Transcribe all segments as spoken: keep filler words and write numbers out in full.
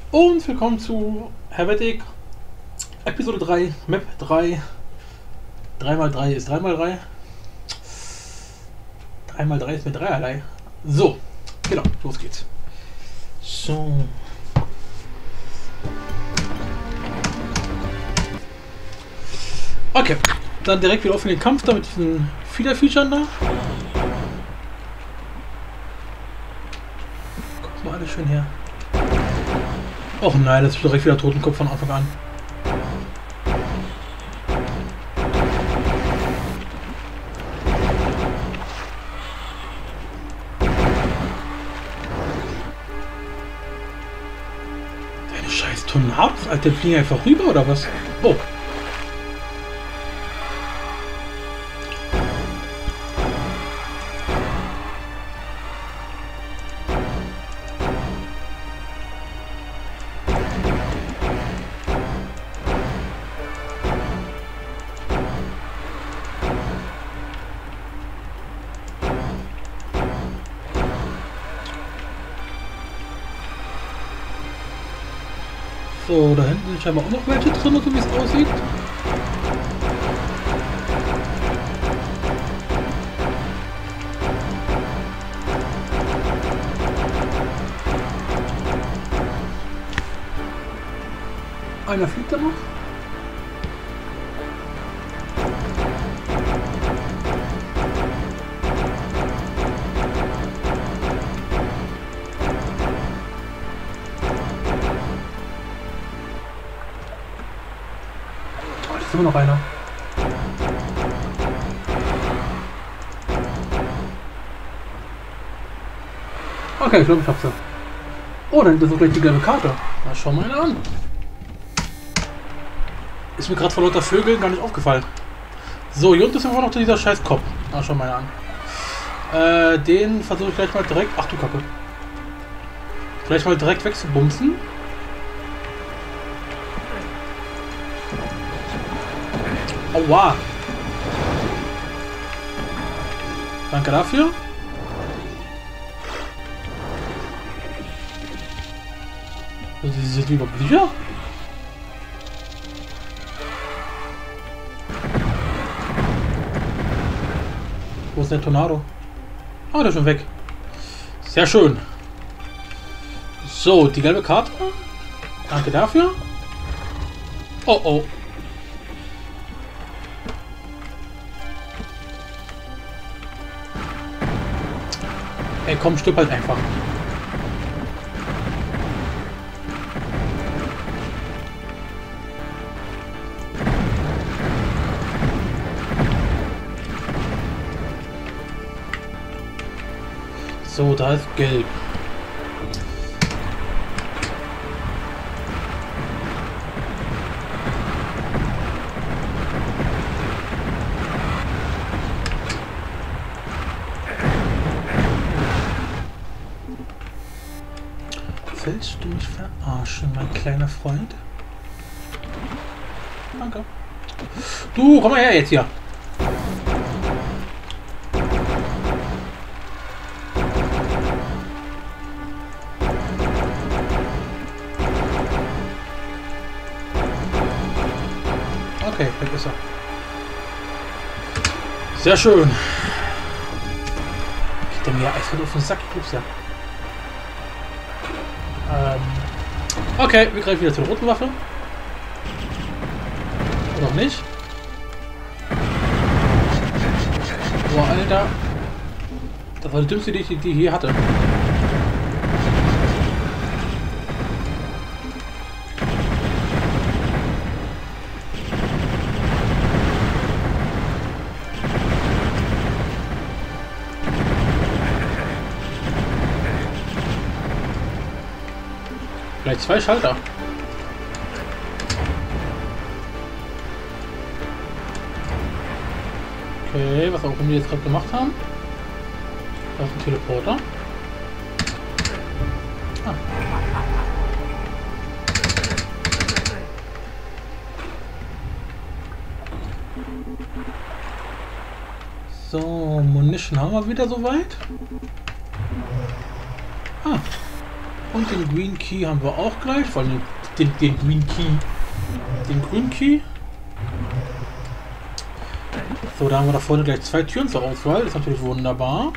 Und willkommen zu Helvetic Episode drei, Map drei. drei mal drei ist drei mal drei. drei mal drei ist mit dreierlei. So, genau, los geht's. So. Okay, dann direkt wieder auf in den Kampf da mit diesen Feeder-Features da. Guck mal alles schön her. Och nein, das ist direkt wieder Totenkopf von Anfang an. Deine scheiß Tornados, Alter, fliegen einfach rüber oder was? Oh. So, da hinten sind scheinbar auch noch welche drin, so wie es aussieht. Einer fliegt da noch. Immer noch einer. Okay, ich glaube, ich hab's ja. Oh, dann ist das gleich die gelbe Karte. Na, schau mal eine an. Ist mir gerade vor lauter Vögeln gar nicht aufgefallen. So, hier unten ist immer noch dieser scheiß Kopf. Na, schau mal an. Äh, den versuche ich gleich mal direkt. Ach du Kacke. Gleich mal direkt wegzubumsen. Aua! Danke dafür. Sie sind überhaupt sicher? Wo ist der Tornado? Ah, der ist schon weg. Sehr schön. So, die gelbe Karte. Danke dafür. Oh oh. Ey, komm, stirb halt einfach. So, da ist gelb. Willst du mich verarschen, mein kleiner Freund? Danke. Du, komm mal her jetzt hier. Okay, weg ist er. Sehr schön. Geht der mir einfach auf den Sack, gibt's ja. Ähm, okay, wir greifen wieder zur roten Waffe. Oder auch nicht. Boah, Alter. Das war die dümmste, die ich die hier hatte. Gleich zwei Schalter. Okay, was auch immer die jetzt gerade gemacht haben. Da ist ein Teleporter. Ah. So, Munition haben wir wieder soweit. Ah. Und den Green Key haben wir auch gleich. Vor allem den, den Green Key. Den Green Key. So, da haben wir da vorne gleich zwei Türen zur Auswahl. Das ist natürlich wunderbar.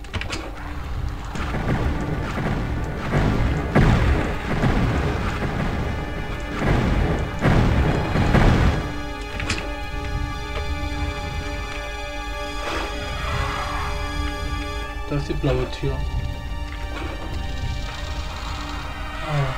Da ist die blaue Tür. Ah.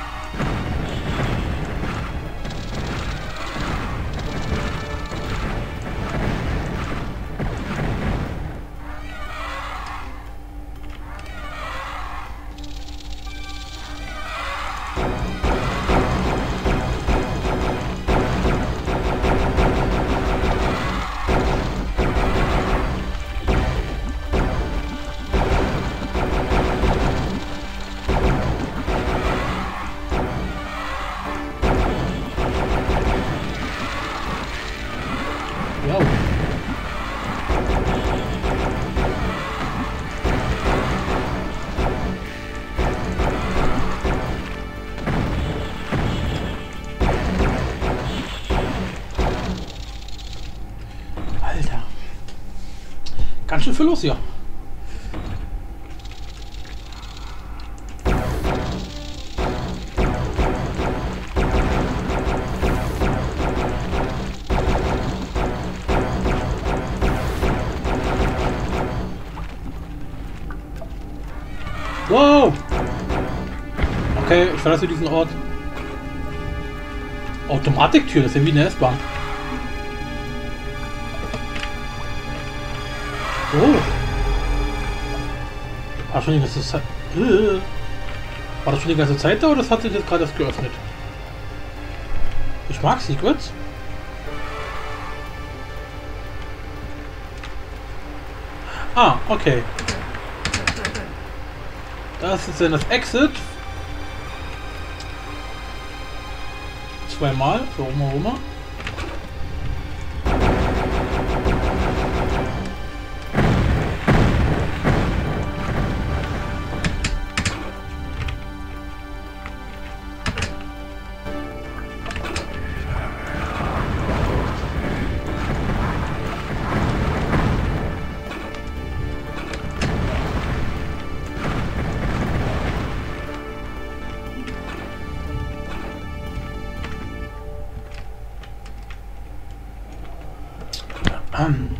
Wow. Alter. Ganz schön viel los hier. Wow! Okay, ich verlasse diesen Ort. Automatiktür, das ist ja wie eine S-Bahn. Oh! War schon die ganze Zeit. Äh. War das schon die ganze Zeit da oder das hat sich jetzt gerade erst geöffnet? Ich mag Secrets. Ah, okay. Das ist dann das Exit. Zweimal für Oma Oma. Um.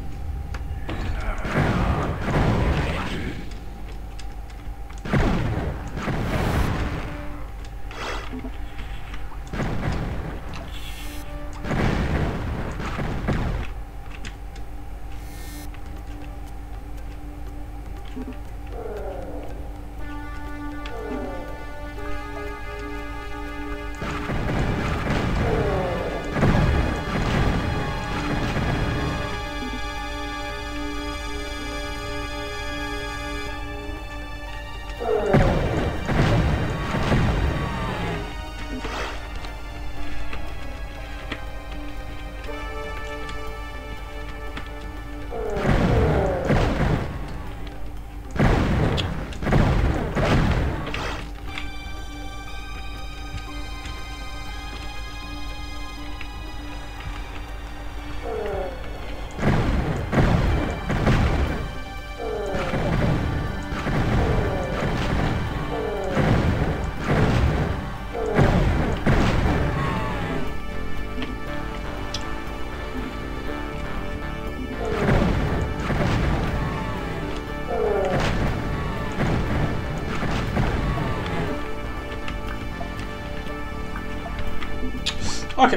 Okay.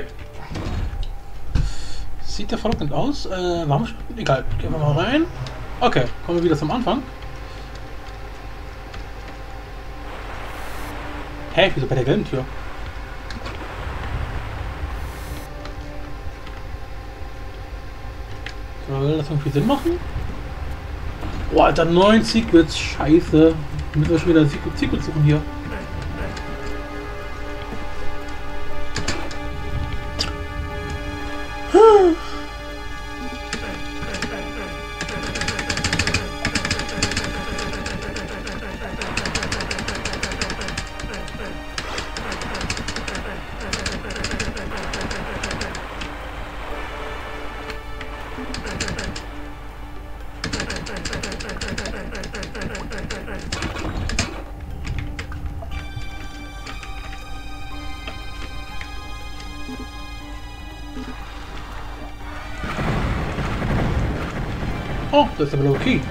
Sieht der verlockend aus. Äh, warum schon? Egal. Gehen wir mal rein. Okay, kommen wir wieder zum Anfang. Hä, wieso bei der gelben Tür? Soll das irgendwie Sinn machen? Oh, Alter, neun Secrets. Scheiße. Müssen wir schon wieder Secret, Secret suchen hier. Oh, das ist der blaue Key.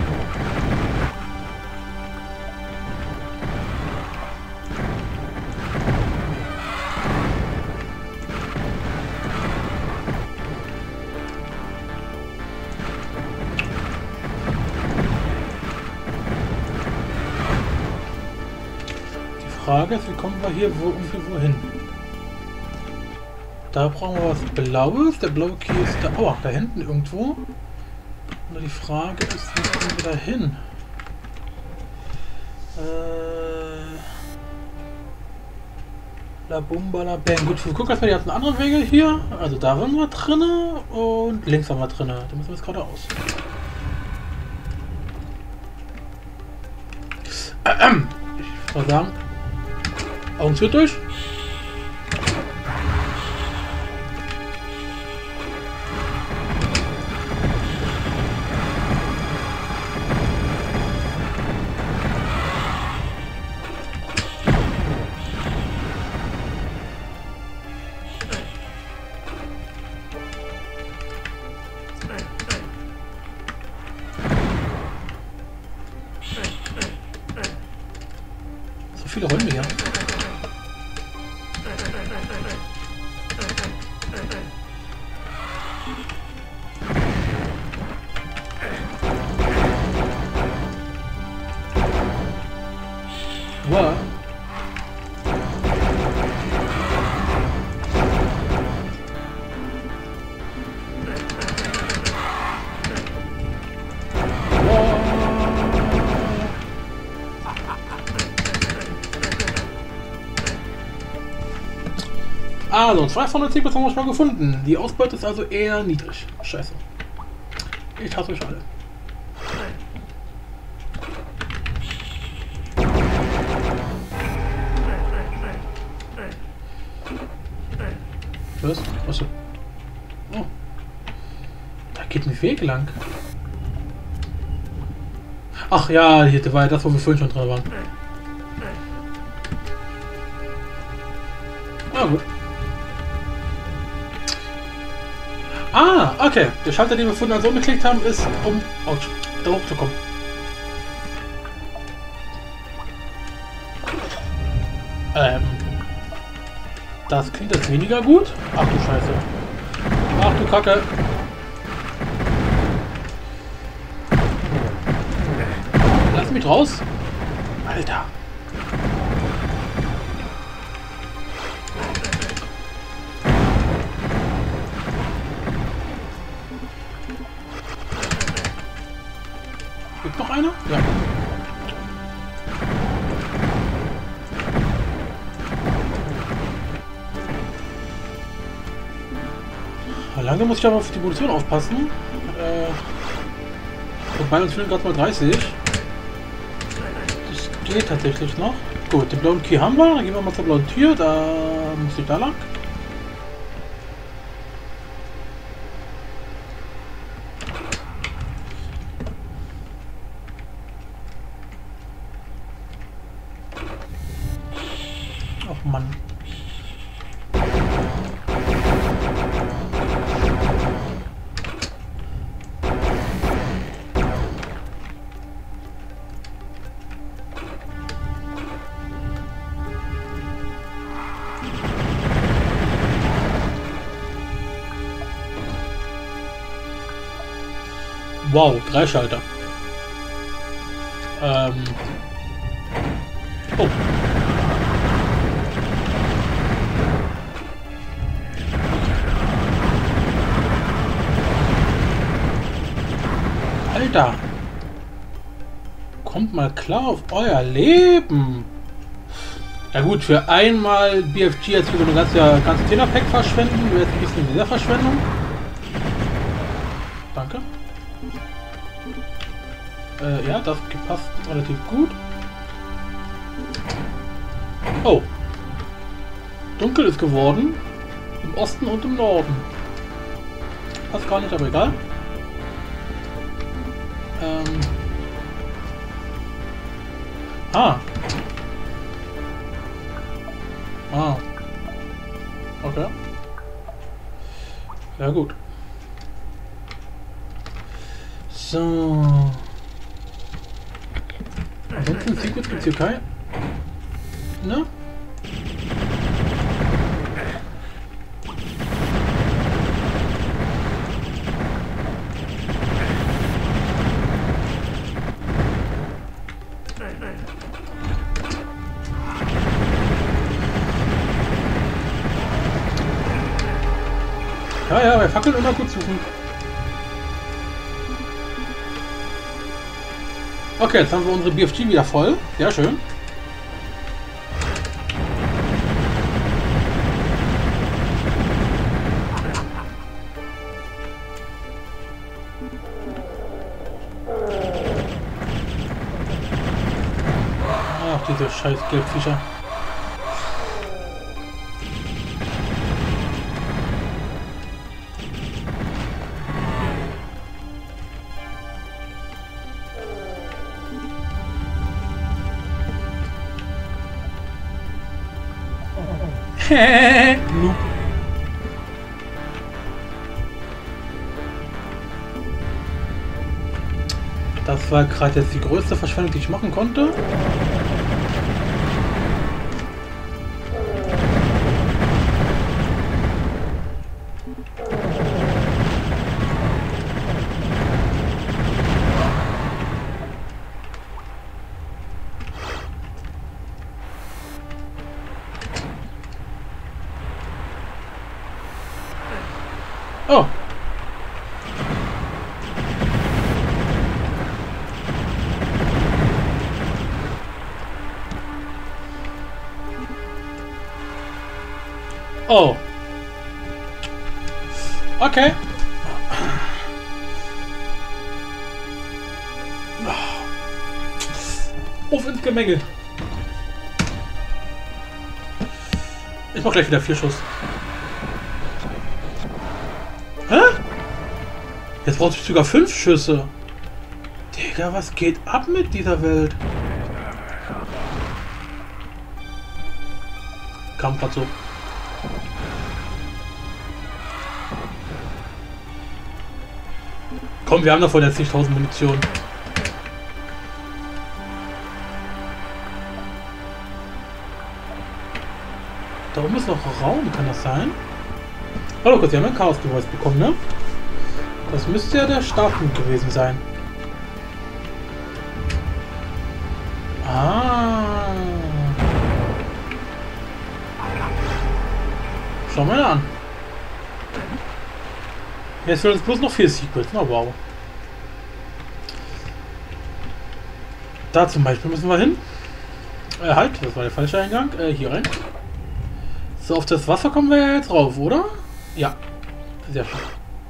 Die Frage ist, wie kommen wir hier wo, ungefähr wohin? Da brauchen wir was Blaues. Der blaue Key ist da. Oh, da hinten irgendwo. Nur die Frage ist, wie kommen wir da hin? Äh. La Bumba la Bang. Gut, wir gucken erstmal die ganzen anderen Wege hier. Also da waren wir drinne und links haben wir drinne. Da müssen wir jetzt geradeaus. Ähm, ich würde sagen, Augen zu durch. So viele Räume hier. Wow. Also, zweihundertzehn Prozent haben wir schon mal gefunden. Die Ausbeute ist also eher niedrig. Scheiße. Ich hasse euch alle. Was? Achso. Oh. Da geht ein Weg lang. Ach ja, hier war das, wo wir vorhin schon dran waren. Ah, gut. Ah, okay. Der Schalter, den wir vorhin also umgeklickt haben, ist, um ouch, da hochzukommen. Ähm. Das klingt jetzt weniger gut. Ach du Scheiße. Ach du Kacke. Lass mich raus. Alter. Gibt noch einer? Ja. Lange muss ich aber auf die Munition aufpassen. Äh, wobei uns fehlen gerade mal dreißig. Das geht tatsächlich noch. Gut, den blauen Key haben wir. Dann gehen wir mal zur blauen Tür. Da muss ich da lang. Ach Mann. Wow, drei Schalter. Ähm. Oh. Alter. Kommt mal klar auf euer Leben. Ja gut, für einmal B F G jetzt für so eine ganze, ganze Zehner-Pack verschwenden, wäre jetzt ein bisschen wieder Verschwendung. Danke. Äh, ja, das passt relativ gut. Oh. Dunkel ist geworden. Im Osten und im Norden. Passt gar nicht, aber egal. Ähm. Ah. Ah. Okay. Ja gut. So. Ansonsten Secrets gibt's hier kein. Ne? Ja, ja, bei Fackeln immer gut suchen. Okay, jetzt haben wir unsere B F G wieder voll. Sehr schön. Ach, diese scheiß Gelbviecher. Noob. Das war gerade jetzt die größte Verschwendung, die ich machen konnte. Oh. Oh. Okay. Auf ins Gemenge. Ich mach gleich wieder vier Schuss. Hä? Jetzt brauche ich sogar fünf Schüsse. Digga, was geht ab mit dieser Welt? Kam grad so. Komm, wir haben davon jetzt nicht tausend Munition. Da oben ist noch Raum, kann das sein? Hallo kurz, wir haben ein Chaos-Device bekommen, ne? Das müsste ja der Startpunkt gewesen sein. Ah. Schau mal an. Jetzt fehlen uns bloß noch vier Secrets. Na wow. Da zum Beispiel müssen wir hin. Äh, halt, das war der falsche Eingang. Äh, hier rein. So, auf das Wasser kommen wir ja jetzt rauf, oder? Ja. Sehr schön.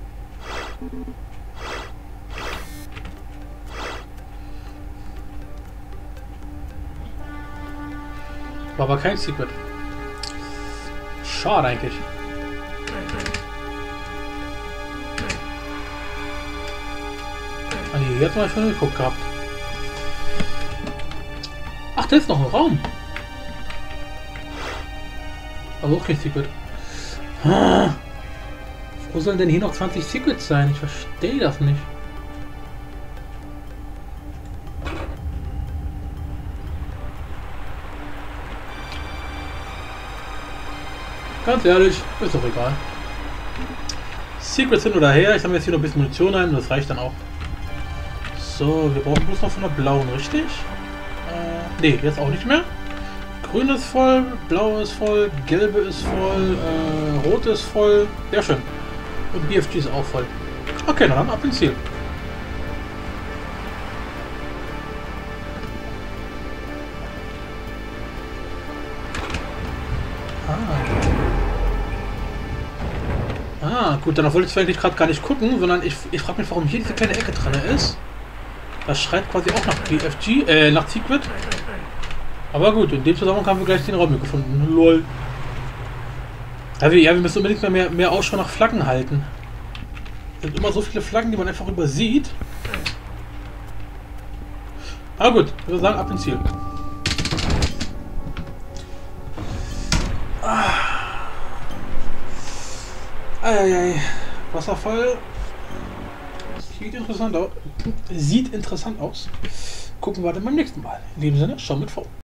War aber kein Secret. Schade eigentlich. Ah nee, hier hat man schon geguckt gehabt. Ach, da ist noch ein Raum. Aber auch kein Secret. Ah. Wo sollen denn hier noch zwanzig Secrets sein? Ich verstehe das nicht. Ganz ehrlich, ist doch egal. Secrets hin oder her. Ich habe jetzt hier noch ein bisschen Munition ein und das reicht dann auch. So, wir brauchen bloß noch von der blauen, richtig? Äh, ne, jetzt auch nicht mehr. Grün ist voll, blau ist voll, gelbe ist voll, äh, rot ist voll. Sehr schön. Und B F G ist auch voll. Okay, dann ab ins Ziel. Ah. Ah, gut, dann wollte ich eigentlich gerade gar nicht gucken, sondern ich, ich frage mich, warum hier diese kleine Ecke drin ist. Das schreit quasi auch nach B F G, äh, nach Secret. Aber gut, in dem Zusammenhang haben wir gleich den Raum gefunden. Lol. Ja, wir, ja, wir müssen unbedingt mehr, mehr, mehr Ausschau nach Flaggen halten. Es sind immer so viele Flaggen, die man einfach übersieht. Aber gut, ich würde sagen, ab ins Ziel. Ah. Eieiei. Wasserfall. Sieht interessant aus. Sieht interessant aus. Gucken wir dann beim nächsten Mal. In dem Sinne, schon mit vor.